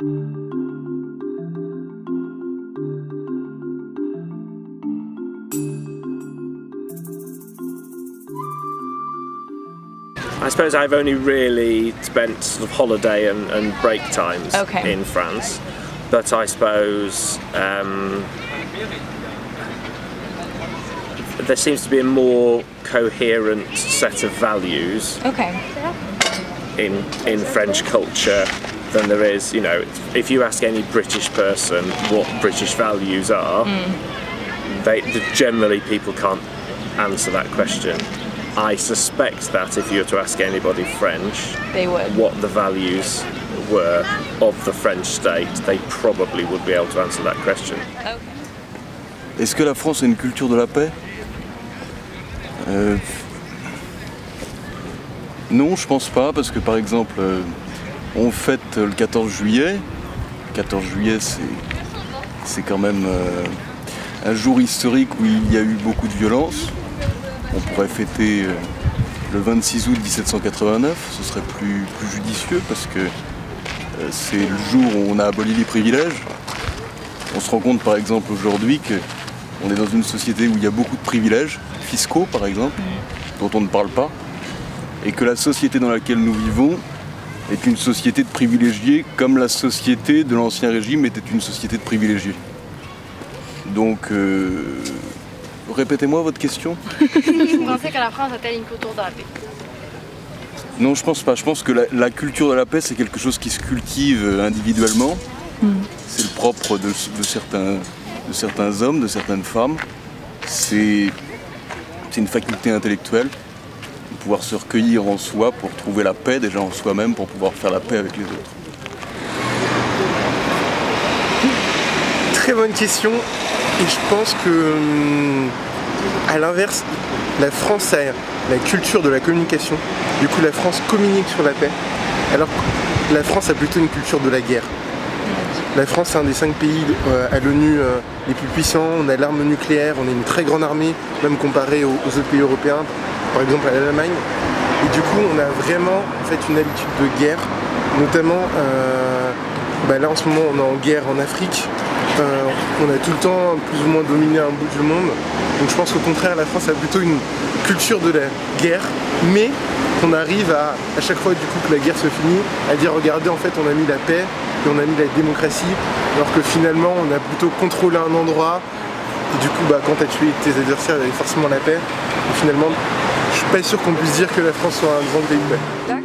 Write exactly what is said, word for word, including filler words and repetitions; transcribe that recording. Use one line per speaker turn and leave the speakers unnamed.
I suppose I've only really spent sort of holiday and, and break times
okay.
in France, but I suppose um, there seems to be a more coherent set of values
okay.
in in French culture than there is, you know, if you ask any British person what British values are, mm. they generally people can't answer that question. I suspect that if you were to ask anybody French
they would.
what the values were of the French state, they probably would be able to answer that question.
Okay.
Est-ce que la France a une culture de la paix? euh, Non, je pense pas, parce que par exemple, euh, on fête le quatorze juillet. Le quatorze juillet, c'est quand même euh, un jour historique où il y a eu beaucoup de violence. On pourrait fêter euh, le vingt-six août mille sept cent quatre-vingt-neuf, ce serait plus, plus judicieux parce que euh, c'est le jour où on a aboli les privilèges. On se rend compte par exemple aujourd'hui qu'on est dans une société où il y a beaucoup de privilèges fiscaux par exemple, dont on ne parle pas, et que la société dans laquelle nous vivons est une société de privilégiés comme la société de l'Ancien Régime était une société de privilégiés. Donc, euh, répétez-moi votre question.
Vous pensez que la France a-t-elle une culture de la paix?
Non, je pense pas. Je pense que la, la culture de la paix, c'est quelque chose qui se cultive individuellement. Mm. C'est le propre de, de, certains, de certains hommes, de certaines femmes. C'est une faculté intellectuelle de pouvoir se recueillir en soi pour trouver la paix déjà en soi-même, pour pouvoir faire la paix avec les autres.
Très bonne question. Et je pense que, à l'inverse, la France a la culture de la communication. Du coup, la France communique sur la paix, alors que la France a plutôt une culture de la guerre. La France est un des cinq pays à l'ONU les plus puissants, on a l'arme nucléaire, on a une très grande armée, même comparée aux autres pays européens, par exemple à l'Allemagne. Et du coup, on a vraiment en fait, une habitude de guerre, notamment euh, bah là en ce moment on est en guerre en Afrique. Euh, on a tout le temps plus ou moins dominé un bout du monde, donc je pense qu'au contraire la France a plutôt une culture de la guerre, mais qu'on arrive à, à chaque fois du coup que la guerre se finit, à dire regardez en fait on a mis la paix et on a mis la démocratie, alors que finalement on a plutôt contrôlé un endroit, et du coup bah, quand tu as tué tes adversaires il y avait forcément la paix, et finalement je suis pas sûr qu'on puisse dire que la France soit un grand pays de paix.